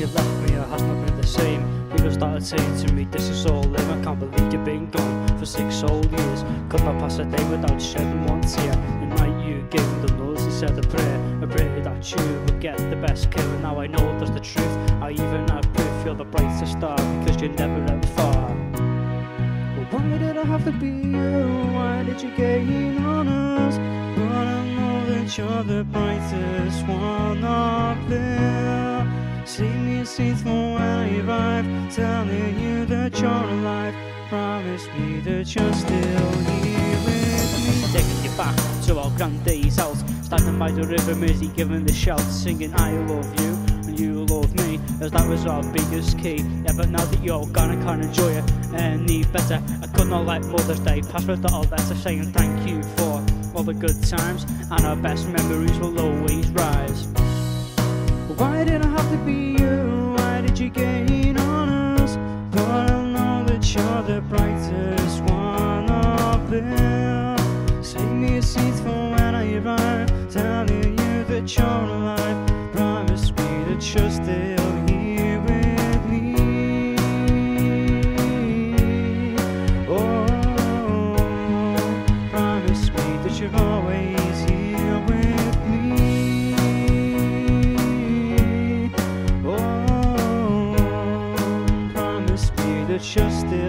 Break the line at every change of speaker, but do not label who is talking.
you left me, it has not been the same. People started saying to me, this is all in. I can't believe you've been gone for 6 whole years. Could not pass a day without shedding one tear. The night you gave me the lulls, you said a prayer. I prayed that you would get the best care. And now I know that's the truth. I even have proof you're the brightest star, because you're never ever far. Well, why did I have to be you? Why did you gain on us? But I know that you're the brightest one up there. Save me a seat for when I arrive, telling you that you're alive. Promise me that you're still here with me. Taking you back to our grand days out, standing by the river, Mersey giving the shout, singing I love you and you love me, as that was our biggest key. Yeah, but now that you're gone, I can't enjoy it any better. I could not let Mother's Day pass without a letter saying thank you for all the good times, and our best memories will always rise. Why did I have to be you? Why did you gain on us? But I know that you're the brightest one up there. Save me a seat for when I arrive, telling you that you're alive. Promise me that you're still here with me. Oh, promise me that you're always here with me. That you're still